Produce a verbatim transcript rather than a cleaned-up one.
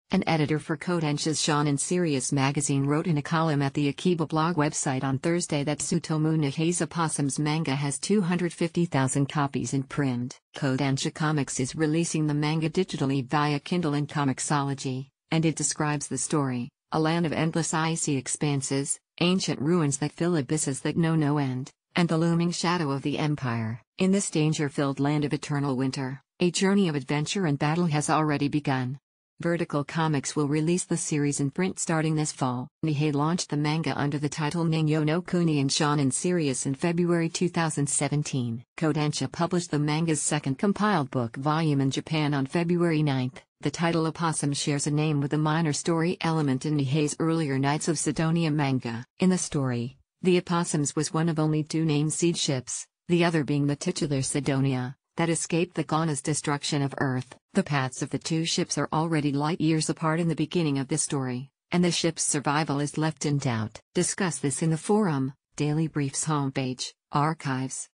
An editor for Kodensha's Shonen Serious magazine wrote in a column at the Akiba blog website on Thursday that Tsutomu Nihei's APOSIMZ Manga has two hundred fifty thousand copies in print. Kodensha Comics is releasing the manga digitally via Kindle and Comixology, and it describes the story: a land of endless icy expanses, ancient ruins that fill abysses that know no end, and the looming shadow of the Empire. In this danger-filled land of eternal winter, a journey of adventure and battle has already begun. Vertical Comics will release the series in print starting this fall. Nihei launched the manga under the title Ningyo no Kuni in Shonen Serious in February two thousand seventeen. Kodensha published the manga's second compiled book volume in Japan on February ninth. The title APOSIMZ shares a name with a minor story element in Nihei's earlier Knights of Sidonia manga. In the story, the APOSIMZ was one of only two named seed ships, the other being the titular Sidonia, that escaped the Gana's destruction of Earth. The paths of the two ships are already light years apart in the beginning of the story, and the ship's survival is left in doubt. Discuss this in the forum, Daily Brief's homepage, Archives.